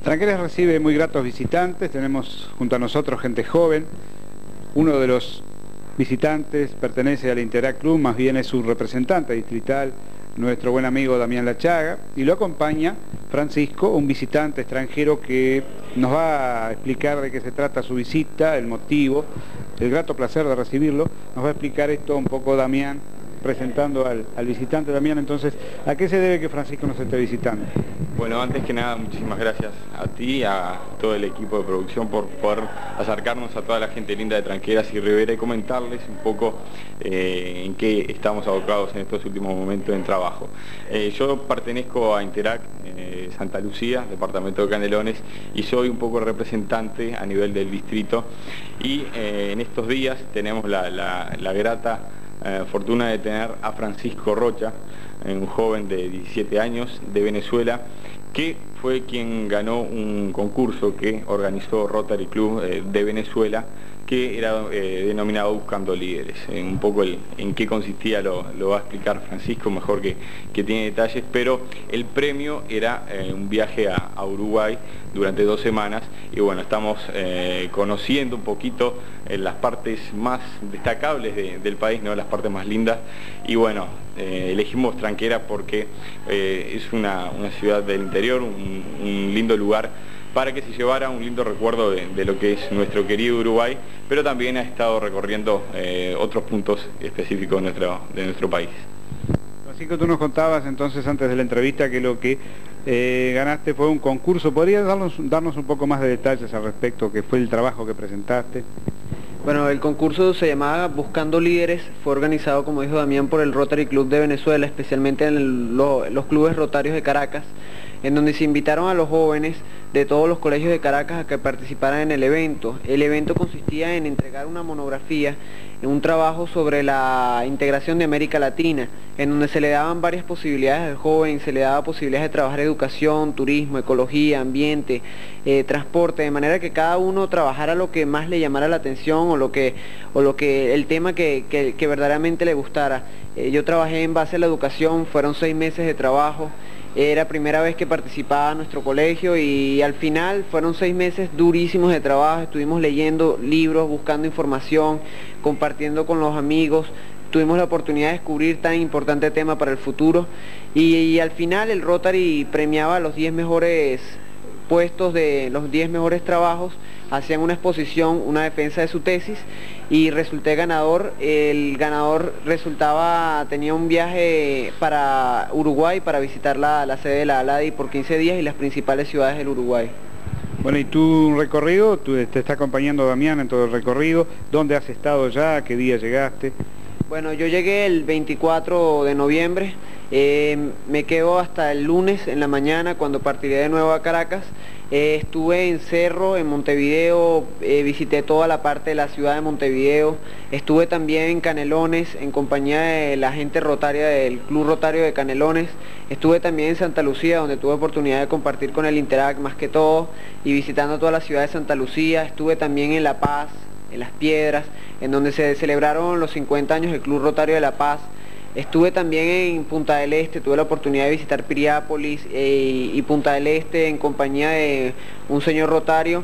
Tranqueras recibe muy gratos visitantes, tenemos junto a nosotros gente joven. Uno de los visitantes pertenece al Interact Club, más bien es su representante distrital, nuestro buen amigo Damián Lachaga, y lo acompaña Francisco, un visitante extranjero que nos va a explicar de qué se trata su visita, el motivo, el grato placer de recibirlo. Nos va a explicar esto un poco Damián, presentando al visitante. Damián, entonces, ¿a qué se debe que Francisco nos esté visitando? Bueno, antes que nada, muchísimas gracias a ti, a todo el equipo de producción por poder acercarnos a toda la gente linda de Tranqueras y Rivera y comentarles un poco en qué estamos abocados en estos últimos momentos en trabajo. Yo pertenezco a Interact Santa Lucía, departamento de Canelones, y soy un poco representante a nivel del distrito, y en estos días tenemos la grata fortuna de tener a Francisco Rocha, un joven de 17 años de Venezuela, que fue quien ganó un concurso que organizó Rotary Club de Venezuela, que era denominado Buscando Líderes. Un poco en qué consistía lo va a explicar Francisco, mejor que tiene detalles, pero el premio era un viaje a Uruguay durante 2 semanas, y bueno, estamos conociendo un poquito las partes más destacables del país, ¿no? Las partes más lindas, y bueno, elegimos Tranqueras porque es una ciudad del interior, un lindo lugar para que se llevara un lindo recuerdo de lo que es nuestro querido Uruguay, pero también ha estado recorriendo otros puntos específicos de nuestro país. Francisco, tú nos contabas entonces antes de la entrevista que lo que ganaste fue un concurso. ¿Podrías darnos un poco más de detalles al respecto, qué fue el trabajo que presentaste? Bueno, el concurso se llamaba Buscando Líderes, fue organizado, como dijo Damián, por el Rotary Club de Venezuela, especialmente en los clubes rotarios de Caracas, en donde se invitaron a los jóvenes de todos los colegios de Caracas a que participaran en el evento. El evento consistía en entregar una monografía, en un trabajo sobre la integración de América Latina, en donde se le daban varias posibilidades al joven, se le daba posibilidades de trabajar educación, turismo, ecología, ambiente, transporte, de manera que cada uno trabajara lo que más le llamara la atención o el tema que verdaderamente le gustara. Yo trabajé en base a la educación, fueron 6 meses de trabajo. Era primera vez que participaba en nuestro colegio y al final fueron 6 meses durísimos de trabajo. Estuvimos leyendo libros, buscando información, compartiendo con los amigos. Tuvimos la oportunidad de descubrir tan importante tema para el futuro y al final el Rotary premiaba los 10 mejores puestos de los 10 mejores trabajos, hacían una exposición, una defensa de su tesis y resulté ganador. El ganador tenía un viaje para Uruguay para visitar la sede de la ALADI por 15 días y las principales ciudades del Uruguay. Bueno, y tu recorrido, te está acompañando Damián en todo el recorrido. ¿Dónde has estado ya? ¿Qué día llegaste? Bueno, yo llegué el 24 de noviembre, me quedo hasta el lunes en la mañana cuando partiré de nuevo a Caracas. Estuve en Cerro, en Montevideo, visité toda la parte de la ciudad de Montevideo, estuve también en Canelones en compañía de la gente rotaria del Club Rotario de Canelones, estuve también en Santa Lucía donde tuve oportunidad de compartir con el Interact más que todo y visitando toda la ciudad de Santa Lucía, estuve también en La Paz, en Las Piedras, en donde se celebraron los 50 años del Club Rotario de La Paz. Estuve también en Punta del Este, tuve la oportunidad de visitar Piriápolis y Punta del Este en compañía de un señor rotario.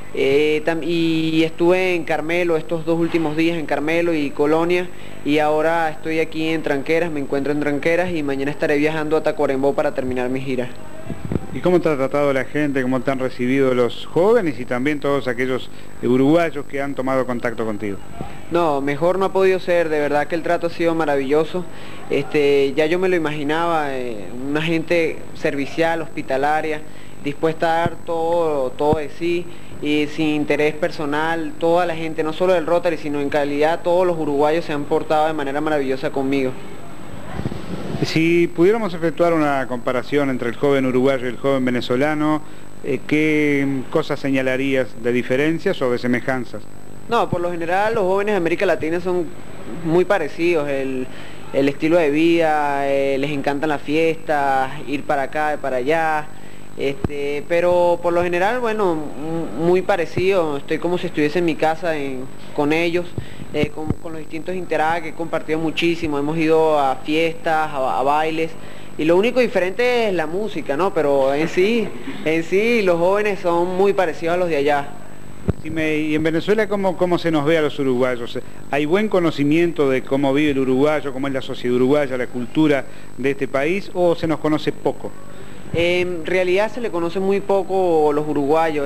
Y estuve en Carmelo estos 2 últimos días, en Carmelo y Colonia, y ahora estoy aquí en Tranqueras, me encuentro en Tranqueras y mañana estaré viajando a Tacuarembó para terminar mi gira. ¿Y cómo te ha tratado la gente, cómo te han recibido los jóvenes y también todos aquellos uruguayos que han tomado contacto contigo? No, mejor no ha podido ser, de verdad que el trato ha sido maravilloso. Ya yo me lo imaginaba, una gente servicial, hospitalaria, dispuesta a dar todo de sí y sin interés personal. Toda la gente, no solo del Rotary, sino en calidad todos los uruguayos se han portado de manera maravillosa conmigo. Si pudiéramos efectuar una comparación entre el joven uruguayo y el joven venezolano, ¿qué cosas señalarías de diferencias o de semejanzas? No, por lo general los jóvenes de América Latina son muy parecidos, el estilo de vida, les encantan las fiestas, ir para acá, para allá, pero por lo general, bueno, muy parecido, estoy como si estuviese en mi casa con ellos, con los distintos Interact, que he compartido muchísimo, hemos ido a fiestas, a bailes, y lo único diferente es la música, ¿no? Pero en sí los jóvenes son muy parecidos a los de allá. Y en Venezuela, ¿cómo se nos ve a los uruguayos? ¿Hay buen conocimiento de cómo vive el uruguayo, cómo es la sociedad uruguaya, la cultura de este país, o se nos conoce poco? En realidad se le conoce muy poco a los uruguayos.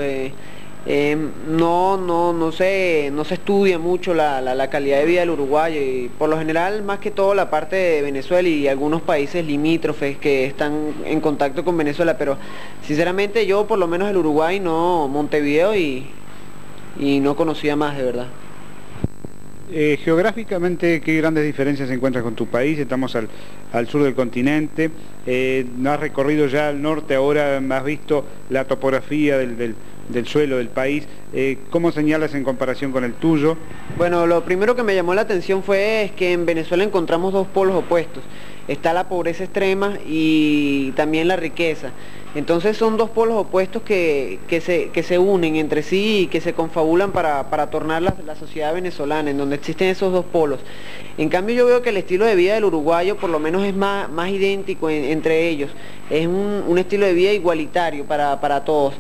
No se estudia mucho la calidad de vida del uruguayo, y por lo general más que todo la parte de Venezuela y algunos países limítrofes que están en contacto con Venezuela, pero sinceramente yo por lo menos el Uruguay no, Montevideo y no conocía más, de verdad. Geográficamente, ¿qué grandes diferencias encuentras con tu país? Estamos al sur del continente, has recorrido ya al norte, ahora has visto la topografía del suelo del país. ¿Cómo señalas en comparación con el tuyo? Bueno, lo primero que me llamó la atención es que en Venezuela encontramos dos polos opuestos. Está la pobreza extrema y también la riqueza. Entonces son dos polos opuestos que se unen entre sí y que se confabulan para tornar la sociedad venezolana, en donde existen esos dos polos. En cambio yo veo que el estilo de vida del uruguayo por lo menos es más idéntico entre ellos. Es un estilo de vida igualitario para todos.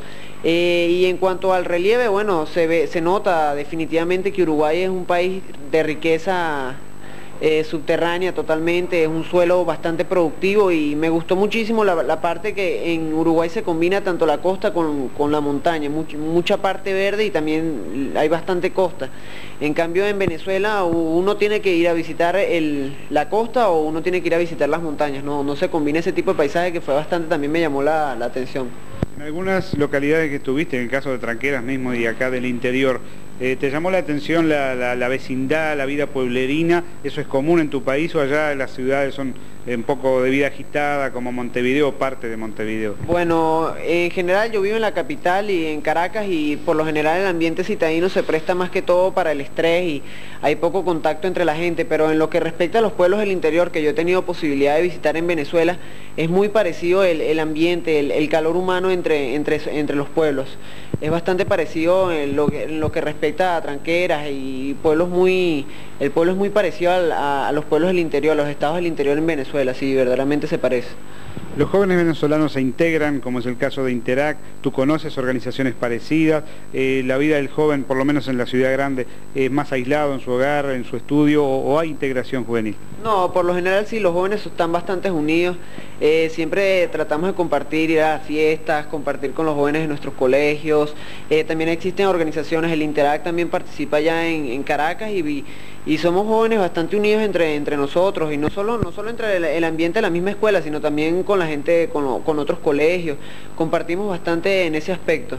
Y en cuanto al relieve, bueno, se nota definitivamente que Uruguay es un país de riqueza subterránea totalmente, es un suelo bastante productivo, y me gustó muchísimo la parte que en Uruguay se combina tanto la costa con la montaña, mucha parte verde y también hay bastante costa. En cambio en Venezuela uno tiene que ir a visitar la costa o uno tiene que ir a visitar las montañas, no se combina ese tipo de paisaje, que fue bastante, también me llamó la atención. En algunas localidades que estuviste, en el caso de Tranqueras mismo y acá del interior, ¿te llamó la atención la vecindad, la vida pueblerina? ¿Eso es común en tu país o allá las ciudades son un poco de vida agitada, como Montevideo o parte de Montevideo? Bueno, en general yo vivo en la capital y en Caracas, y por lo general el ambiente citadino se presta más que todo para el estrés y hay poco contacto entre la gente, pero en lo que respecta a los pueblos del interior que yo he tenido posibilidad de visitar en Venezuela, es muy parecido el ambiente, el calor humano entre los pueblos. Es bastante parecido en lo que respecta a Tranqueras, y el pueblo es muy parecido a los pueblos del interior, a los estados del interior en Venezuela, sí, verdaderamente se parece. Los jóvenes venezolanos se integran, como es el caso de Interact, tú conoces organizaciones parecidas, la vida del joven, por lo menos en la ciudad grande, es más aislado en su hogar, en su estudio, o hay integración juvenil. No, por lo general sí, los jóvenes están bastante unidos, siempre tratamos de compartir, ir a fiestas, compartir con los jóvenes de nuestros colegios, también existen organizaciones, el Interact también participa ya en Caracas, y somos jóvenes bastante unidos entre nosotros, y no solo entre el ambiente de la misma escuela, sino también con la gente, con otros colegios, compartimos bastante en ese aspecto.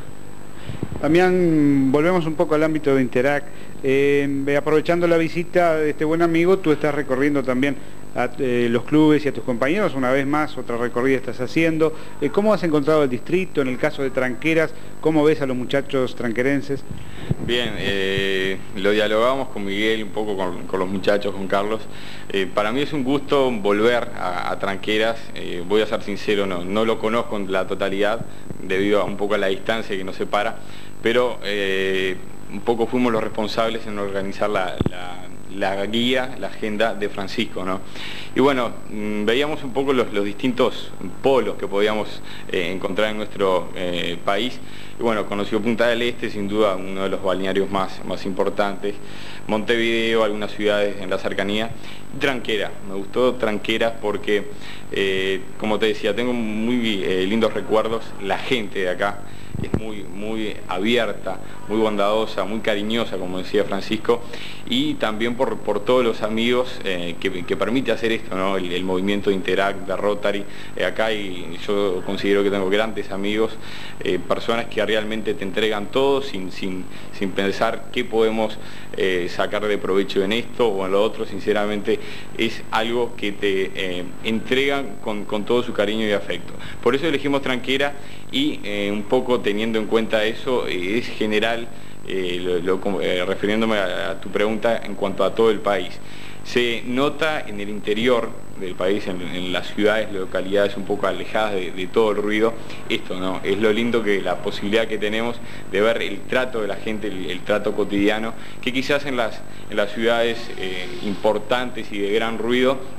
Damián, volvemos un poco al ámbito de Interact. Aprovechando la visita de este buen amigo, tú estás recorriendo también a los clubes y a tus compañeros, una vez más, otra recorrida estás haciendo. ¿Cómo has encontrado el distrito? En el caso de Tranqueras, ¿cómo ves a los muchachos tranquerenses? Bien, lo dialogamos con Miguel, un poco con los muchachos, con Carlos. Para mí es un gusto volver a Tranqueras. Voy a ser sincero, no lo conozco en la totalidad, debido a un poco a la distancia que nos separa, pero un poco fuimos los responsables en organizar la guía, la agenda de Francisco, ¿no? Y bueno, veíamos un poco los distintos polos que podíamos encontrar en nuestro país. Y bueno, conoció Punta del Este, sin duda uno de los balnearios más importantes, Montevideo, algunas ciudades en la cercanía, y Tranqueras. Me gustó Tranqueras porque, como te decía, tengo muy lindos recuerdos. La gente de acá es muy abierta, muy bondadosa, muy cariñosa, como decía Francisco, y también por todos los amigos que permite hacer esto, ¿no? El movimiento de Interact, de Rotary, acá, y yo considero que tengo grandes amigos, personas que realmente te entregan todo sin pensar qué podemos sacar de provecho en esto o en lo otro. Sinceramente es algo que te entregan con todo su cariño y afecto. Por eso elegimos Tranqueras, y un poco teniendo en cuenta eso, es general, refiriéndome a tu pregunta en cuanto a todo el país. Se nota en el interior del país, en las ciudades, localidades un poco alejadas de todo el ruido, esto, ¿no? Es lo lindo, que la posibilidad que tenemos de ver el trato de la gente, el trato cotidiano, que quizás en las ciudades importantes y de gran ruido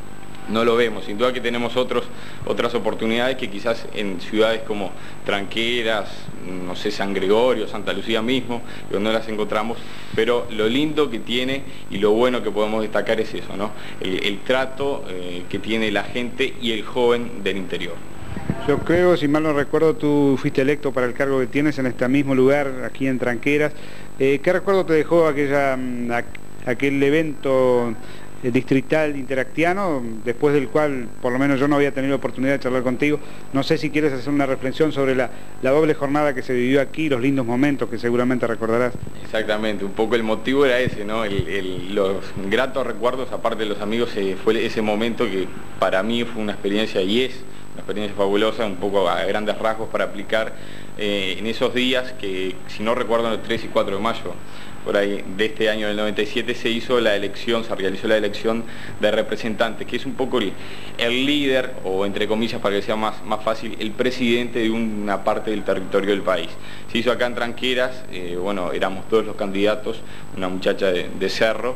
no lo vemos. Sin duda que tenemos otras oportunidades que quizás en ciudades como Tranqueras, no sé, San Gregorio, Santa Lucía mismo, donde no las encontramos, pero lo lindo que tiene y lo bueno que podemos destacar es eso, ¿no? El trato que tiene la gente y el joven del interior. Yo creo, si mal no recuerdo, tú fuiste electo para el cargo que tienes en este mismo lugar, aquí en Tranqueras. ¿Qué recuerdo te dejó aquel evento distrital interactiano, después del cual por lo menos yo no había tenido oportunidad de charlar contigo? No sé si quieres hacer una reflexión sobre la doble jornada que se vivió aquí, los lindos momentos que seguramente recordarás. Exactamente, un poco el motivo era ese, ¿no? Los gratos recuerdos, aparte de los amigos, fue ese momento que para mí fue una experiencia y es una experiencia fabulosa, un poco a grandes rasgos para aplicar en esos días que, si no recuerdo, el 3 y 4 de mayo, por ahí, de este año del 97, se realizó la elección de representantes, que es un poco el líder, o entre comillas, para que sea más fácil, el presidente de una parte del territorio del país. Se hizo acá en Tranqueras, bueno, éramos todos los candidatos, una muchacha de Cerro,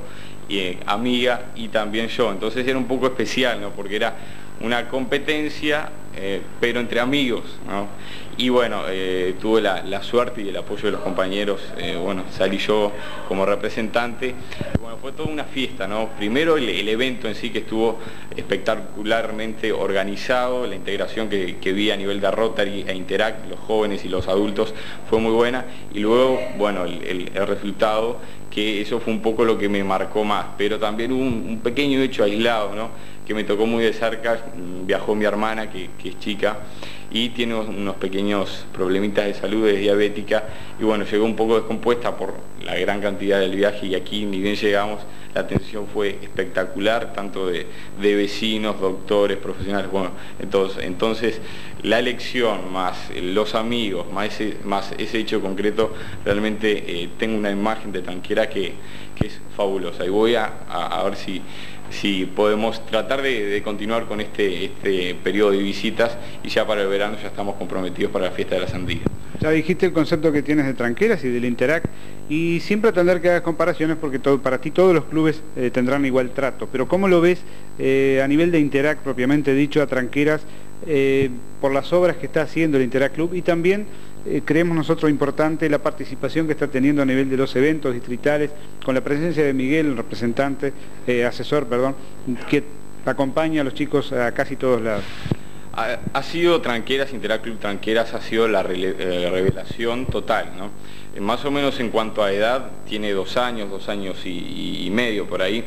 amiga, y también yo. Entonces era un poco especial, ¿no? Porque era una competencia, pero entre amigos, ¿no? Y bueno, tuve la suerte y el apoyo de los compañeros, bueno, salí yo como representante, y bueno, fue toda una fiesta, ¿no? Primero el evento en sí, que estuvo espectacularmente organizado, la integración que vi a nivel de Rotary e Interact, los jóvenes y los adultos, fue muy buena, y luego, bueno, el resultado, que eso fue un poco lo que me marcó más, pero también hubo un pequeño hecho aislado, ¿no? Que me tocó muy de cerca. Viajó mi hermana, que es chica, y tiene unos pequeños problemitas de salud, es diabética, y bueno, llegó un poco descompuesta por la gran cantidad del viaje, y aquí ni bien llegamos, la atención fue espectacular, tanto de vecinos, doctores, profesionales, bueno, entonces la elección, más los amigos, más ese hecho concreto, realmente tengo una imagen de Tranquera que es fabulosa, y voy a ver si podemos tratar de continuar con este periodo de visitas, y ya para el verano ya estamos comprometidos para la fiesta de la sandía. Ya dijiste el concepto que tienes de Tranqueras y del Interact, y sin pretender que hagas comparaciones, porque para ti todos los clubes tendrán igual trato, pero ¿cómo lo ves a nivel de Interact propiamente dicho a Tranqueras, por las obras que está haciendo el Interact Club, y también creemos nosotros importante la participación que está teniendo a nivel de los eventos distritales, con la presencia de Miguel, el representante, asesor, perdón, que acompaña a los chicos a casi todos lados? Ha sido Tranqueras, Interact Club Tranqueras ha sido la revelación total, ¿no? Más o menos en cuanto a edad, tiene 2 años y medio por ahí,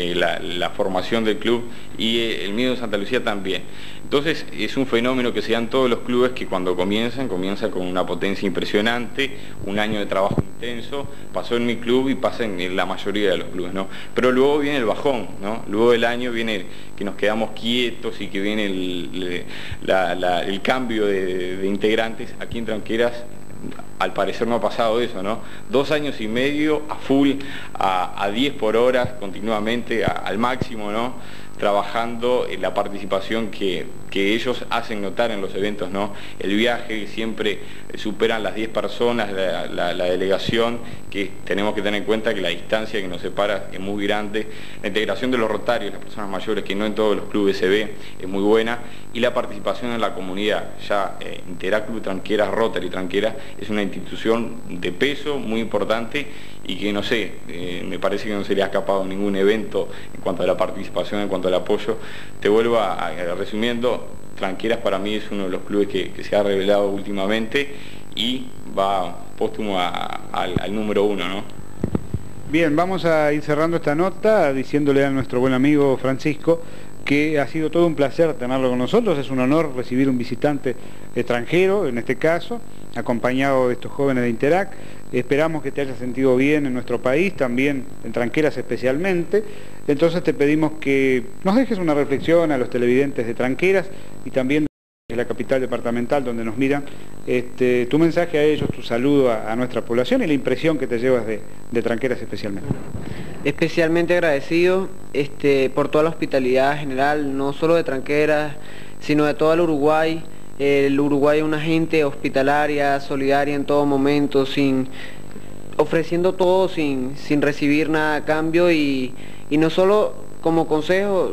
la formación del club, y el mío de Santa Lucía también. Entonces es un fenómeno que se da en todos los clubes, que cuando comienza con una potencia impresionante, un año de trabajo intenso, pasó en mi club y pasa en la mayoría de los clubes, ¿no? Pero luego viene el bajón, ¿no? Luego del año viene que nos quedamos quietos y que viene el cambio de integrantes. Aquí en Tranqueras, al parecer no ha pasado eso, ¿no? 2 años y medio a full, a 10 por hora, continuamente, al máximo, ¿no? Trabajando en la participación que ellos hacen notar en los eventos, ¿no? El viaje, siempre superan las 10 personas, la delegación, que tenemos que tener en cuenta que la distancia que nos separa es muy grande. La integración de los rotarios, las personas mayores, que no en todos los clubes se ve, es muy buena, y la participación en la comunidad. Ya Interact Club Tranqueras, Rotary Tranqueras, es una institución de peso muy importante, y que no sé, me parece que no se le ha escapado ningún evento en cuanto a la participación, en cuanto al apoyo. Te vuelvo resumiendo, Tranqueras para mí es uno de los clubes que se ha revelado últimamente, y va póstumo al número 1, ¿no? Bien, vamos a ir cerrando esta nota diciéndole a nuestro buen amigo Francisco que ha sido todo un placer tenerlo con nosotros. Es un honor recibir un visitante extranjero, en este caso, acompañado de estos jóvenes de Interact. Esperamos que te hayas sentido bien en nuestro país, también en Tranqueras especialmente. Entonces te pedimos que nos dejes una reflexión a los televidentes de Tranqueras y también de la capital departamental donde nos miran, tu mensaje a ellos, tu saludo a nuestra población y la impresión que te llevas de Tranqueras especialmente. Especialmente agradecido por toda la hospitalidad general, no solo de Tranqueras, sino de todo el Uruguay. El Uruguay es una gente hospitalaria, solidaria en todo momento, ofreciendo todo sin recibir nada a cambio, y no solo como consejo,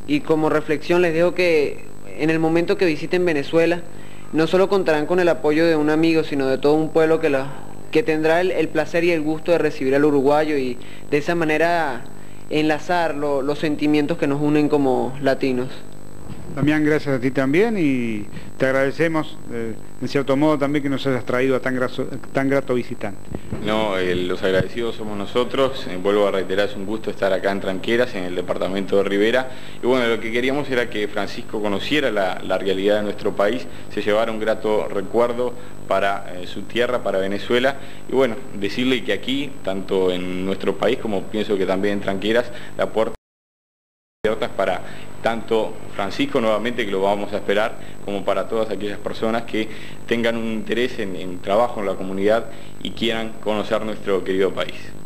Y como reflexión les dejo que en el momento que visiten Venezuela, no solo contarán con el apoyo de un amigo, sino de todo un pueblo que tendrá el placer y el gusto de recibir al uruguayo y de esa manera enlazar los sentimientos que nos unen como latinos. Damián, gracias a ti también y te agradecemos en cierto modo también que nos hayas traído a tan grato visitante. No, los agradecidos somos nosotros, vuelvo a reiterar, es un gusto estar acá en Tranqueras, en el departamento de Rivera, y bueno, lo que queríamos era que Francisco conociera la realidad de nuestro país, se llevara un grato recuerdo para su tierra, para Venezuela, y bueno, decirle que aquí, tanto en nuestro país como pienso que también en Tranqueras, la puerta abiertas para tanto Francisco nuevamente, que lo vamos a esperar, como para todas aquellas personas que tengan un interés en trabajo en la comunidad y quieran conocer nuestro querido país.